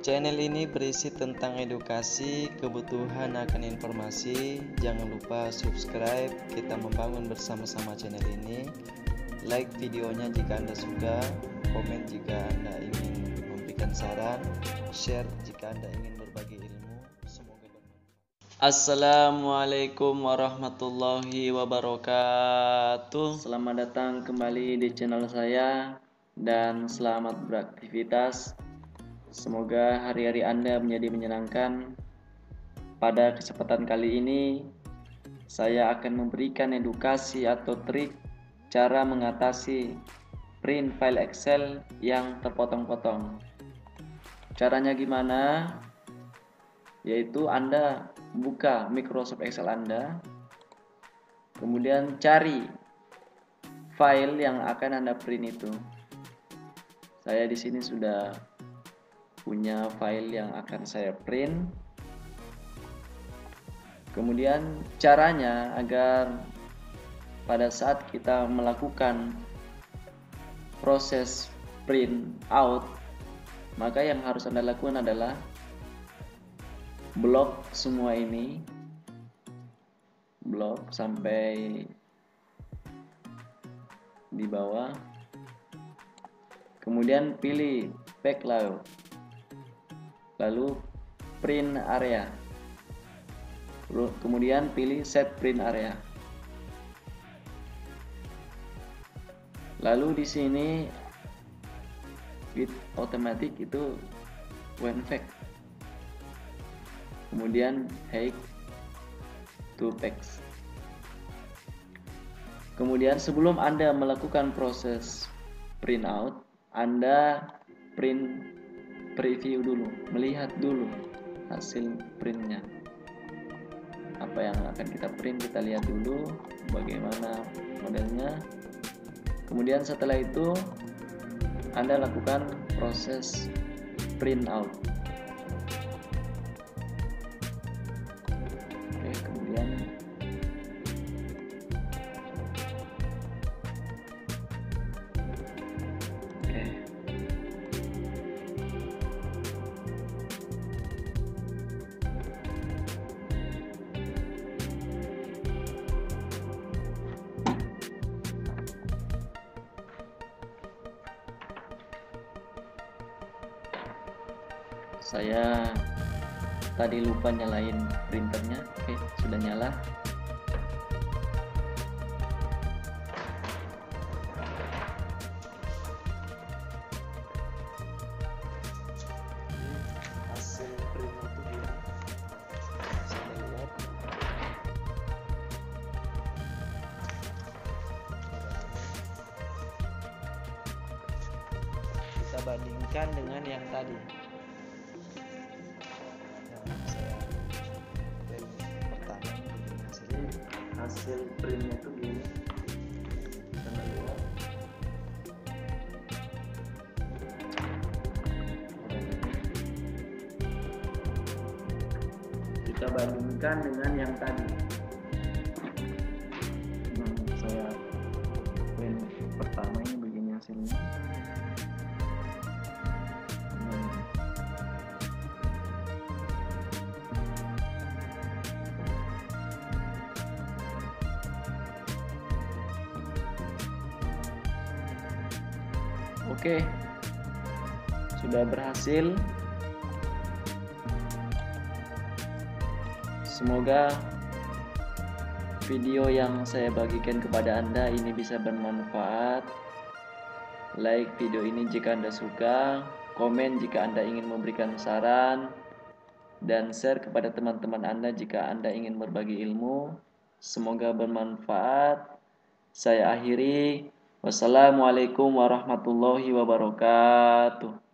Channel ini berisi tentang edukasi, kebutuhan akan informasi. Jangan lupa subscribe, kita membangun bersama-sama channel ini. Like videonya jika Anda suka, komen jika Anda ingin memberikan saran, share jika Anda ingin berbagi ilmu. Semoga bermanfaat. Assalamualaikum warahmatullahi wabarakatuh. Selamat datang kembali di channel saya dan selamat beraktivitas. Semoga hari-hari Anda menjadi menyenangkan. Pada kesempatan kali ini, saya akan memberikan edukasi atau trik cara mengatasi print file Excel yang terpotong-potong. Caranya gimana? Yaitu Anda buka Microsoft Excel Anda, kemudian cari file yang akan Anda print itu. Saya di sini sudah punya file yang akan saya print. Kemudian caranya agar pada saat kita melakukan proses print out, maka yang harus Anda lakukan adalah blok semua ini, blok sampai di bawah, kemudian pilih back layout, lalu print area, kemudian pilih set print area. Lalu di sini with automatic itu when fact, kemudian hide to text. Kemudian sebelum Anda melakukan proses print out, Anda preview dulu, melihat dulu hasil printnya. Apa yang akan kita print, kita lihat dulu bagaimana modelnya. Kemudian setelah itu Anda lakukan proses print out. Oke, kemudian saya tadi lupa nyalain printernya. Oke, sudah nyala. Hasil print itu dia. Saya lihat. Kita bandingkan dengan yang tadi. Hasil printnya itu gini, kita lihat kita bandingkan dengan yang tadi. Saya print pertama ini begini hasilnya. Oke, sudah berhasil. Semoga video yang saya bagikan kepada Anda ini bisa bermanfaat. Like video ini jika Anda suka, komen jika Anda ingin memberikan saran, dan share kepada teman-teman Anda jika Anda ingin berbagi ilmu. Semoga bermanfaat. Saya akhiri. Wassalamualaikum warahmatullahi wabarakatuh.